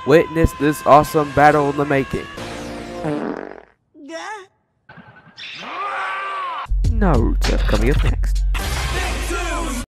Witness this awesome battle in the making. Naruto coming up next.